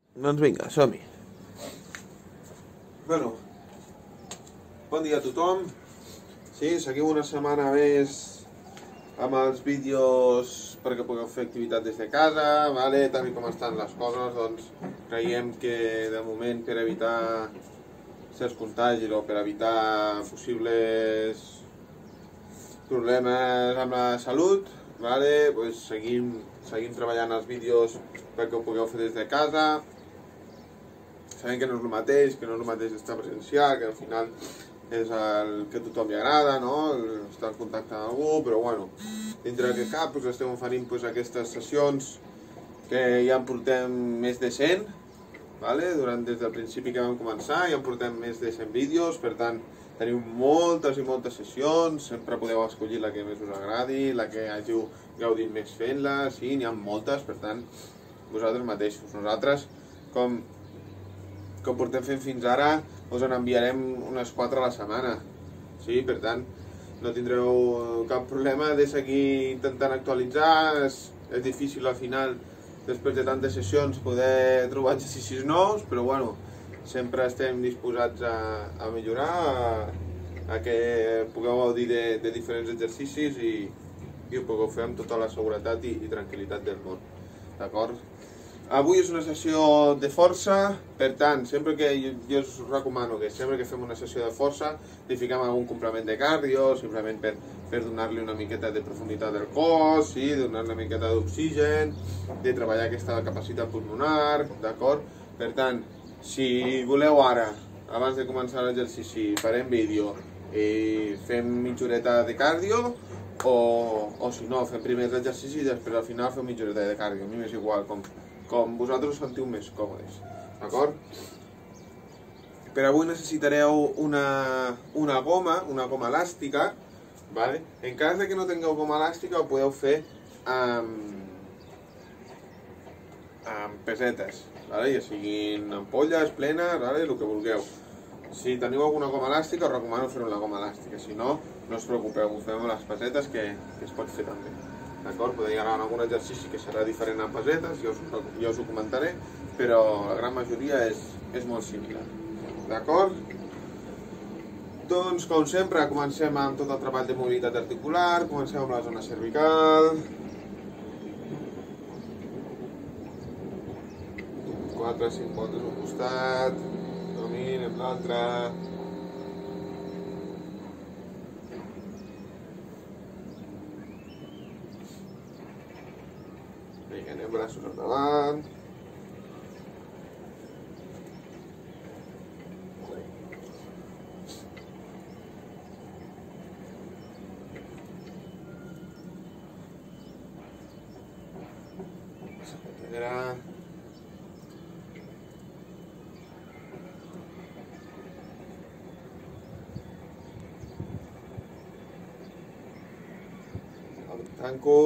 Doncs vinga, som-hi. Bueno, bon dia a tothom. Sí, seguim una setmana més amb els vídeos perquè pugueu fer activitat des de casa, vale? Tal com estan les coses, doncs creiem que de moment per evitar certs contagis o per evitar possibles problemes amb la salut, vale? Pues seguim treballant els vídeos perquè ho pugueu fer des de casa. Sabem que no és el mateix estar presencial, que al final és el que a tothom li agrada, no? Estar en contacte amb algú, però bueno, dintre del que cap estem oferint aquestes sessions que ja en portem més de 100, vale? Des del principi que vam començar ja en portem més de 100 vídeos, per tant teniu moltes i moltes sessions, sempre podeu escollir la que més us agradi, la que hàgiu gaudit més fent-la, sí, n'hi ha moltes, per tant, vosaltres mateixos. Nosaltres, com portem fent fins ara, us en enviarem unes 4 a la setmana, sí, per tant, no tindreu cap problema de seguir intentant actualitzar. És difícil al final, després de tantes sessions, poder trobar exercicis nous, però bueno, sempre estem disposats a millorar, a que pugueu gaudir de diferents exercicis i ho pugueu fer amb tota la seguretat i tranquil·litat del món, d'acord? Avui és una sessió de força, per tant, sempre que jo us recomano que sempre que fem una sessió de força li fiquem algun complement de cardio, simplement per donar-li una miqueta de profunditat al cos, sí, donar-li una miqueta d'oxigen, de treballar aquesta capacitat pulmonar, d'acord? Per tant, si voleu ara, abans de començar l'exercici, farem vídeo i fem mitja horeta de cardio, o si no, fem primer l'exercici i després al final fem mitja horeta de cardio. A mi m'és igual, com vosaltres us sentiu més còmodes, d'acord? Per avui necessitareu una goma elàstica, vale? En cas que no tingueu goma elàstica ho podeu fer amb pesetes, vale? Ja siguin ampolles, plenes, vale? El que vulgueu. Si teniu alguna goma elàstica us recomano fer-ho amb la goma elàstica, si no, no us preocupeu, ho fem amb les pesetes que es pot fer també. D'acord? Podeu anar a algun exercici que serà diferent amb pesetes, jo us ho comentaré, però la gran majoria és molt similar. D'acord? Doncs, com sempre, comencem amb tot el treball de mobilitat articular, comencem amb la zona cervical. 4-5 voltes a un costat, dominem l'altre. Anem braços endavant. Enrere. Tanco.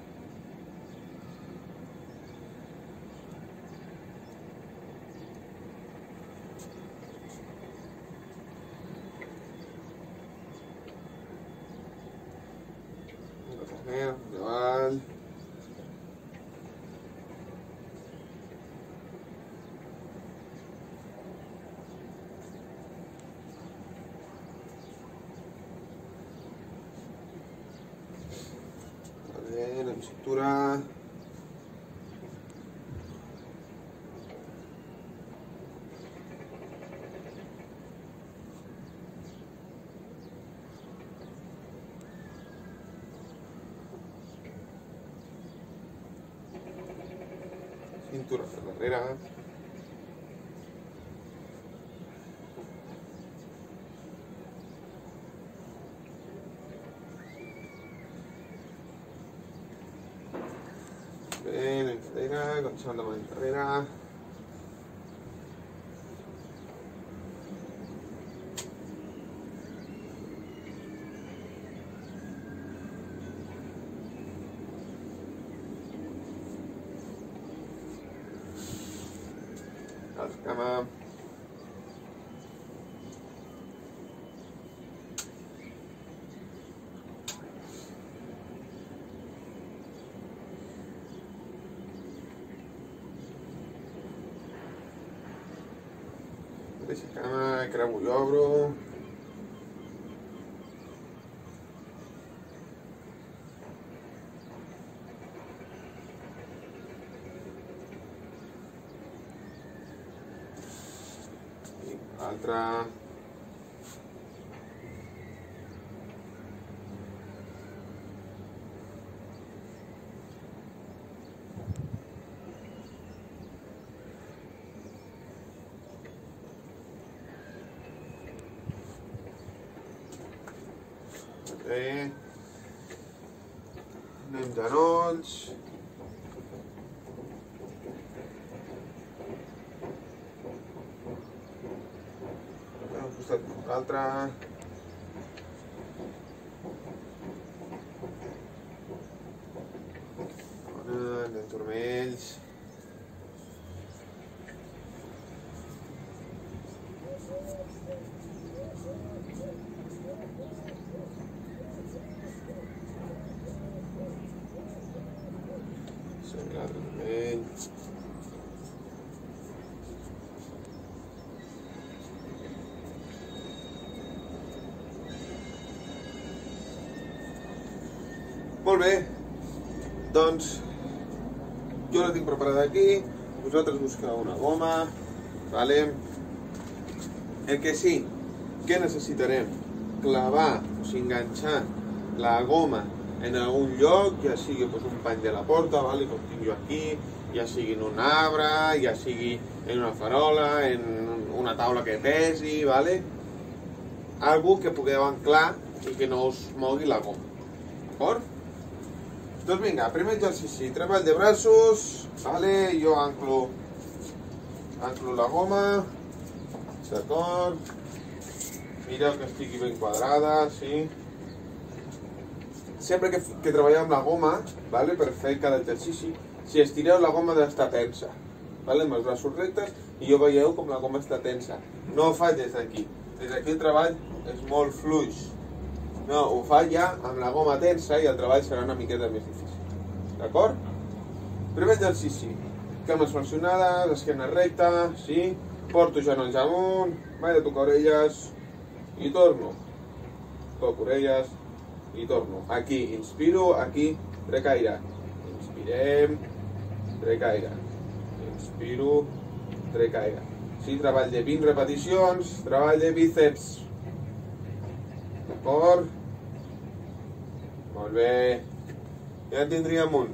Endavant. Amb cintura. Cintura per darrere. Ben, enrere, començant de mà enrere. Altra cama. Mateixa cama, cremo i obro. I l'altra. Anem genolls. Al costat l'altre. Anem turmells. L'altre turmell. Molt bé, doncs jo la tinc preparada aquí, vosaltres busqueu una goma, vale? El que sí, que necessitarem clavar, o sigui, enganxar la goma en algun lloc, ja sigui pues, un pany de la porta, vale? Com tinc jo aquí, ja sigui en un arbre, ja sigui en una farola, en una taula que pesi, vale? Algú que pugueu anclar i que no us mogui la goma, d'acord? Doncs vinga, primer exercici, treball de braços, vale? Jo anclo la goma, d'acord? Mireu que estigui ben quadrada, sí? Sempre que treballeu amb la goma, vale? Per fer cada exercici, si estireu la goma ha d'estar tensa, vale? Amb els braços rectes, i jo veieu com la goma està tensa. No ho faig des d'aquí. Des d'aquí el treball és molt fluix. No, ho faig ja amb la goma tensa i el treball serà una miqueta més difícil. D'acord? Primer exercici. Cames flexionades, esquena recta, sí? Porto genolls amunt, vaig de tocar orelles i torno. Toco orelles i torno. Aquí inspiro, aquí trec aire. Inspirem, trec aire. Inspiro, trec aire. Sí, treball de 20 repeticions, treball de bíceps. D'acord? Molt bé. Ja en tindríem un.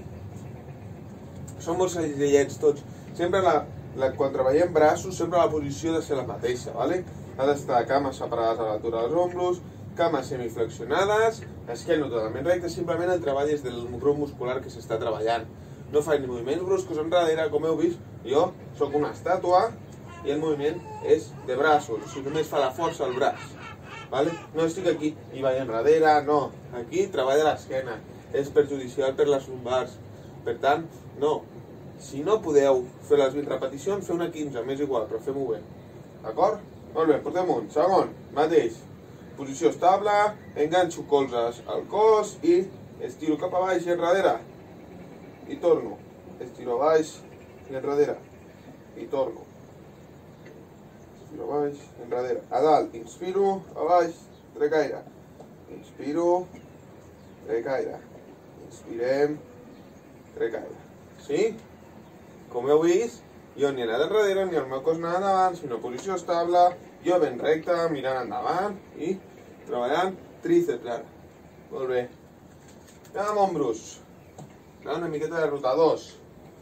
Són molt senzillets tots. Sempre quan treballem braços, sempre la posició ha de ser la mateixa, ¿vale? Ha d'estar cames separades a l'altura dels ombros, cames semiflexionades, esquena totalment recta, simplement el treball és del grup muscular que s'està treballant. No faig ni moviments bruscos enrere, com heu vist, jo sóc una estàtua i el moviment és de braços, o sigui, només fa la força al braç. ¿Vale? No estic aquí i vaig enrere, no. Aquí treballa l'esquena. És perjudicial per les lumbars. Per tant, no. Si no podeu fer les 20 repeticions, feu una 15, m'és igual, però fem-ho bé. D'acord? Molt bé, portem un. Segon, mateix. Posició estable, enganxo colzes al cos i estiro cap a baix i enrere. I torno. Estiro a baix i enrere. I torno. Inspiro a baix, enrere, a dalt, inspiro, a baix, trec aire, inspiro, trec aire, inspirem, trec aire, sí? Com heu vist, jo ni he anat enrere, ni el meu cos anat endavant, sinó posició estable, jo ben recte, mirant endavant i treballant tríceps ara. Molt bé. Anem amb ombros, una miqueta de rotadors.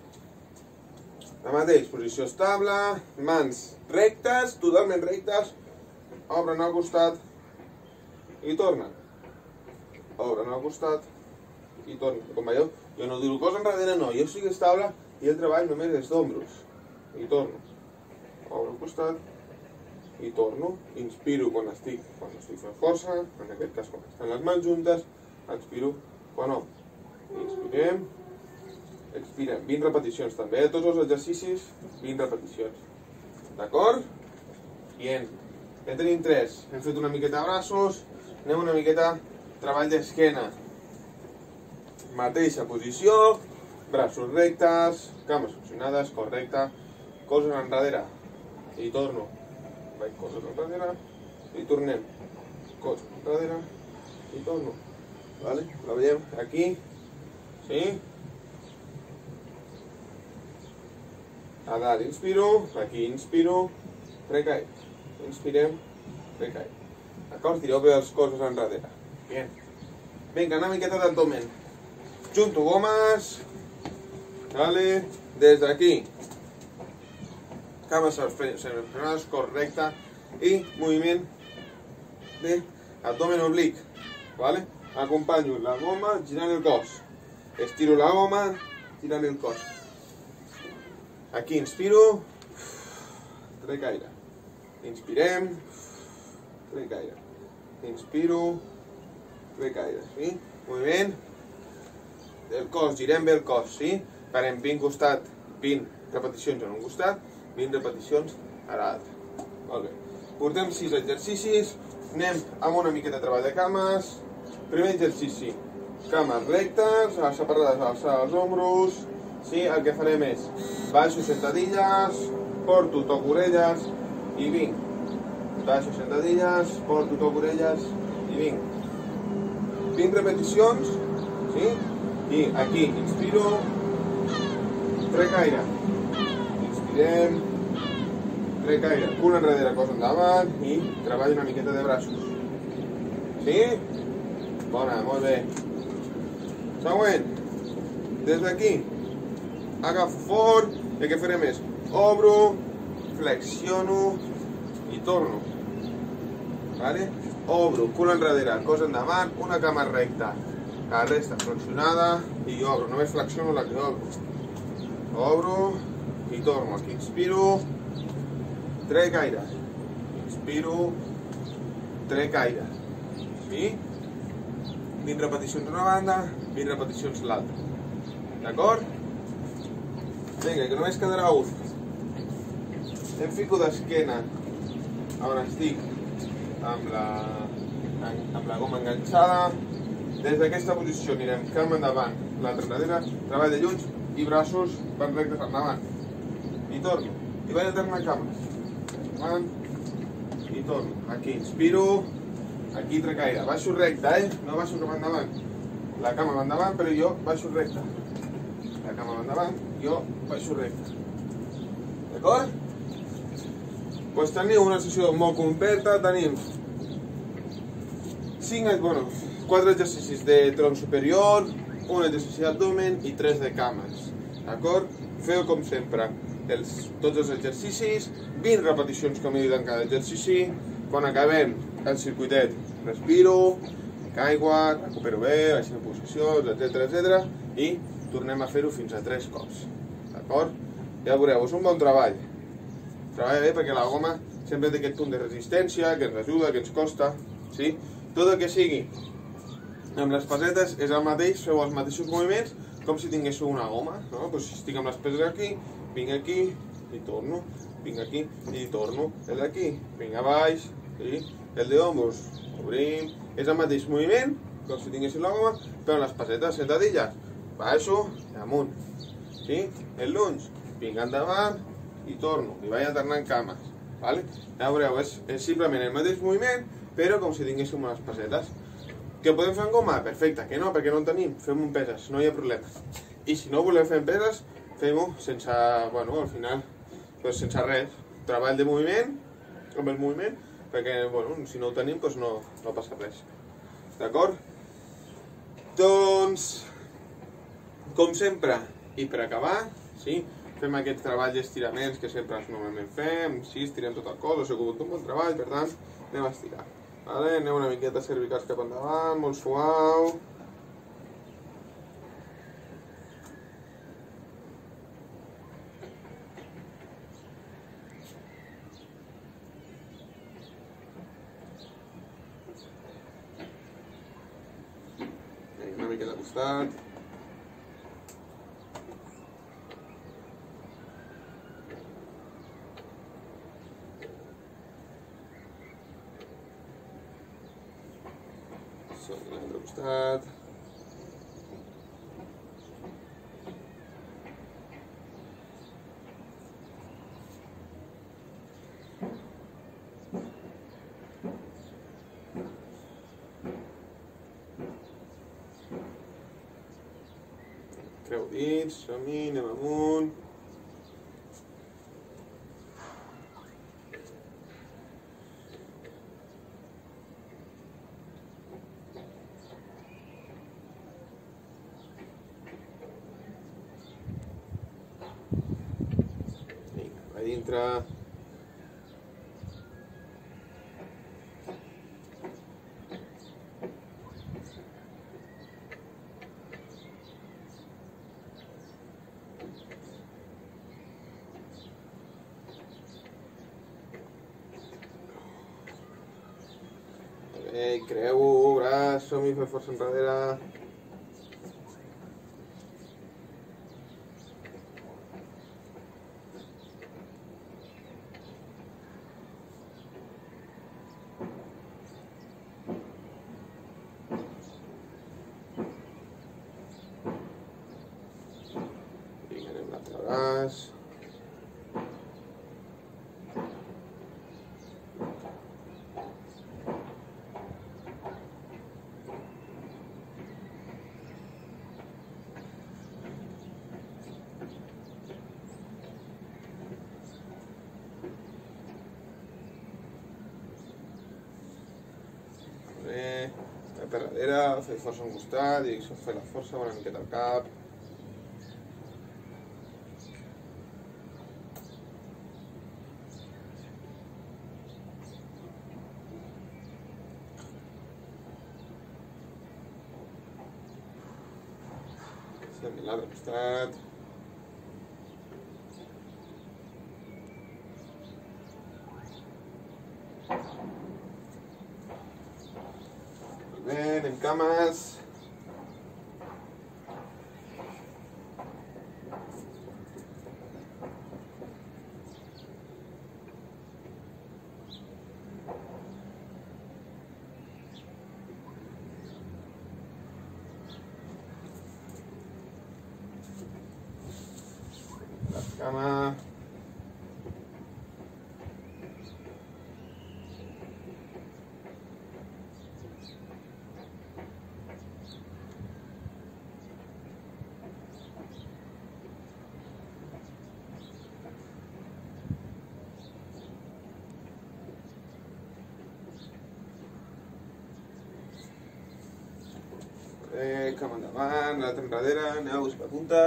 El mateix, posició estable, mans rectes, totalment rectes, obren al costat i tornen. Obren al costat i tornen. Com veieu, jo no duro cos enrere, no, jo estic estable i el treball només és d'ombros. I torno. Obro al costat i torno. Inspiro quan estic fent força, en aquest cas quan estan les mans juntes, expiro quan obro. Inspirem. Expirem, 20 repeticions també, tots els exercicis, 20 repeticions. D'acord? Bien. Ja tenim 3. Hem fet una miqueta de braços, anem una miqueta treball d'esquena. Mateixa posició, braços rectes, cames flexionades, cos recte, colzes enrere. I torno. vaig coses enrere, i tornem, coses enrere, i torno, vale? La veiem aquí, sí? A dalt inspiro, aquí inspiro, recaig, inspirem, recaig. D'acord? Tireu bé els cossos enrere. Bien. Vinga, una miqueta d'abdomen. Junto gomes, vale? Des d'aquí. Cames semifrenades, correcte, i moviment de abdomen oblic, vale? Acompanyo la goma girant el cos, estiro la goma girant el cos. Aquí inspiro, trec aire, inspirem, trec aire, inspiro, trec aire, sí? Moviment del cos, girem bé el cos, sí? Farem 20 costat, 20 repeticions en un costat, 20 repeticions a l'altre. Molt bé. Portem 6 exercicis, anem amb una miqueta de treball de cames. Primer exercici, cames rectes, separades, alçar els ombros. Sí, el que farem és baixo sentadilles, porto, toc orelles i vinc. Baixo sentadilles, porto, toc orelles i vinc. 20 repeticions, sí? I aquí inspiro, trec aire. Inspirem, trec aire, cul enrere, cos endavant i treball una miqueta de braços. Sí? Bona, molt bé. Següent. Des d'aquí agafo fort i el que farem és obro, flexiono i torno. Vale? Obro, cul enrere, cos endavant, una cama recta. La resta flexionada i obro, només flexiono la que obro. Obro i torno, aquí inspiro, trec aire, inspiro, trec aire, sí? 20 repeticions d'una banda, 20 repeticions l'altra, d'acord? Vinga, que només quedarà un. Em fico d'esquena on estic amb la goma enganxada. Des d'aquesta posició anirem cama endavant, l'altra enrere, treball de llunys i braços van rectes endavant. I torno. I vaig alternant cames. Endavant. I torno. Aquí inspiro. Aquí trec aire. Baixo recte, No baixo cap endavant. La cama va endavant, però jo baixo recte. La cama va endavant, jo baixo recte. D'acord? Doncs teniu una sessió molt completa. Tenim 4 exercicis de tronc superior, un exercici d'abdomen i 3 de cames. D'acord? Feu com sempre tots els exercicis, 20 repeticions com he dit en cada exercici. Quan acabem el circuitet respiro, bec aigua, recupero bé, baixem posicions, etc. I tornem a fer-ho fins a 3 cops. D'acord? Ja veureu, és un bon treball. Treballa bé perquè la goma sempre té aquest punt de resistència, que ens ajuda, que ens costa. Sí? Tot el que sigui amb les pesetes és el mateix, feu els mateixos moviments com si tinguéssiu una goma, no? Pues si estic amb les peses aquí, vinc aquí i torno, vinc aquí i torno, el d'aquí, vinc a baix, sí? El d'ombros, obrim, és el mateix moviment com si tinguéssiu la goma, però amb les pesetes sentadilles, baixo i amunt, sí? El lunge, vinc endavant i torno, i vaig alternant cames, vale? Ja veureu, és simplement el mateix moviment, però com si tinguéssim unes pesetes. Que podem fer en goma? Perfecte, que no, perquè no en tenim, fem-ho en peses, no hi ha problema. I si no volem fer en peses, fem-ho sense, bueno, al final, pues sense res. Treball de moviment, amb el moviment, perquè, bueno, si no ho tenim, pues no passa res. D'acord? Doncs, com sempre, i per acabar, sí, fem aquest treball d'estiraments que sempre normalment fem, sí, estirem tot el cos, ha sigut un bon treball, per tant, anem a estirar. Vale, anem una miqueta cervicals cap endavant, molt suau. Una miqueta al costat. L'altre costat. Creu dits, som-hi, anem amunt. Vinga, a dintre. Ei, creu-ho, braç, som-hi, fes força enrere. Vinga, anem l'altre braç. Per darrere, fer força a un costat, direcció, fer la força, una miqueta al cap. Fem l'altre costat. Bé, anem cames. La cama. Cama endavant, l'altre enrere, aneu a buscar punta.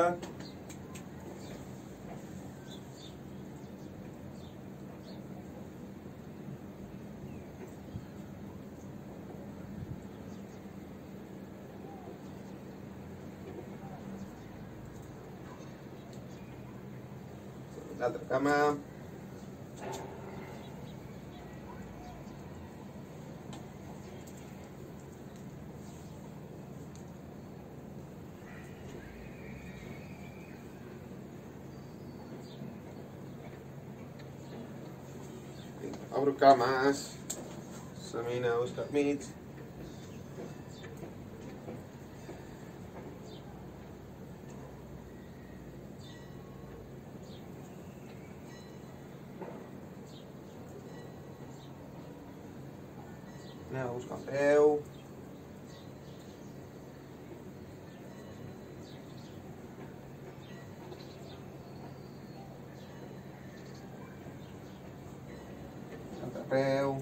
L'altra cama. Obro cames. Samina a buscar mig. Anem a buscar un peu. Altre peu.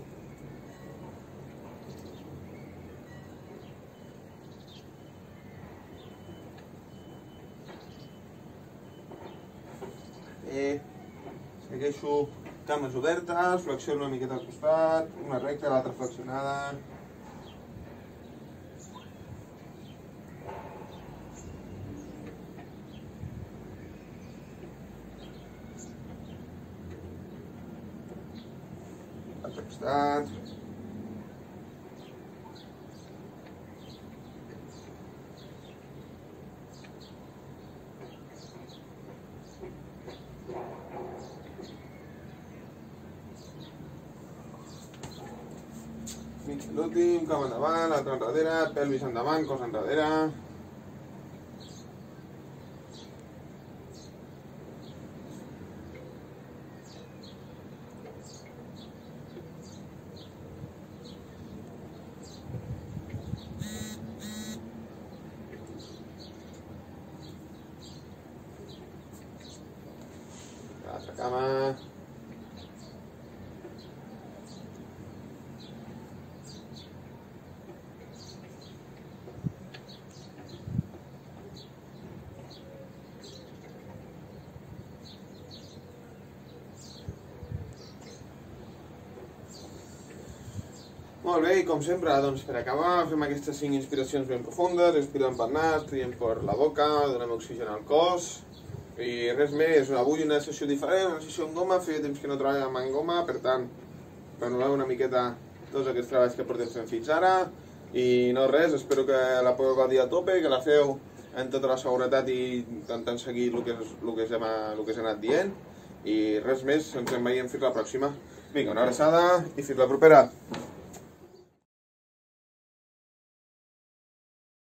Segueixo cames obertes, flexiono una miqueta al costat, una recta, l'altra flexionada. L'altre costat. L'últim, cama endavant, l'altre enrere, pelvis endavant, cos enrere. cama. Molt bé, i com sempre, doncs per acabar fem aquestes 5 inspiracions ben profundes, inspirem pel nas, triem per la boca, donem oxigen al cos, i res més. Avui una sessió diferent, una sessió en goma, feia temps que no treballàvem en goma, per tant, renovar una miqueta tots aquests treballs que portem fent fins ara, i no res, espero que la pugueu gaudir a tope, que la feu en tota la seguretat i intentant seguir el que s'ha anat dient, i res més, ens en veiem fins la pròxima. Vinga, una abraçada i fins la propera.